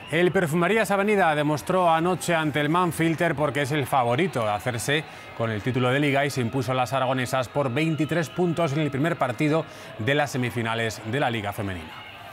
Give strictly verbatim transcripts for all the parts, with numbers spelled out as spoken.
El Perfumerías Avenida demostró anoche ante el Manfilter porque es el favorito de hacerse con el título de Liga y se impuso a las aragonesas por veintitrés puntos en el primer partido de las semifinales de la Liga Femenina.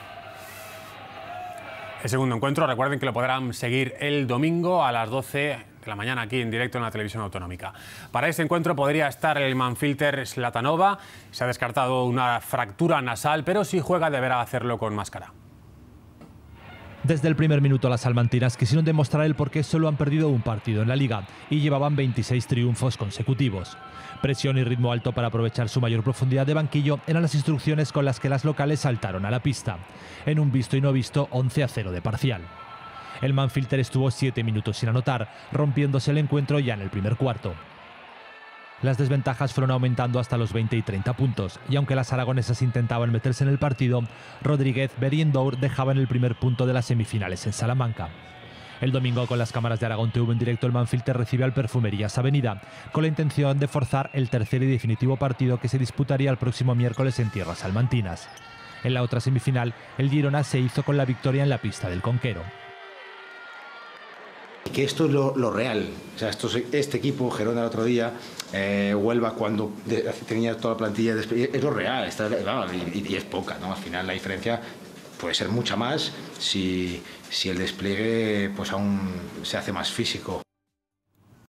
El segundo encuentro, recuerden que lo podrán seguir el domingo a las doce de la mañana aquí en directo en la televisión autonómica. Para este encuentro podría estar el Manfilter Slatanova. Se ha descartado una fractura nasal, pero si juega deberá hacerlo con máscara. Desde el primer minuto las salmantinas quisieron demostrar el por qué solo han perdido un partido en la Liga y llevaban veintiséis triunfos consecutivos. Presión y ritmo alto para aprovechar su mayor profundidad de banquillo eran las instrucciones con las que las locales saltaron a la pista. En un visto y no visto once a cero de parcial. El Manfilter estuvo siete minutos sin anotar, rompiéndose el encuentro ya en el primer cuarto. Las desventajas fueron aumentando hasta los veinte y treinta puntos, y aunque las aragonesas intentaban meterse en el partido, Rodríguez, Beriendour dejaban el primer punto de las semifinales en Salamanca. El domingo, con las cámaras de Aragón T V en directo, el Manfilter recibe al Perfumerías Avenida, con la intención de forzar el tercer y definitivo partido que se disputaría el próximo miércoles en tierras salmantinas. En la otra semifinal, el Girona se hizo con la victoria en la pista del Conquero. Que esto es lo, lo real, o sea, esto, este equipo, Gerona el otro día, eh, Huelva cuando de, tenía toda la plantilla, de, es lo real, está, vamos, y, y es poca, ¿no? Al final la diferencia puede ser mucha más si, si el despliegue pues aún se hace más físico.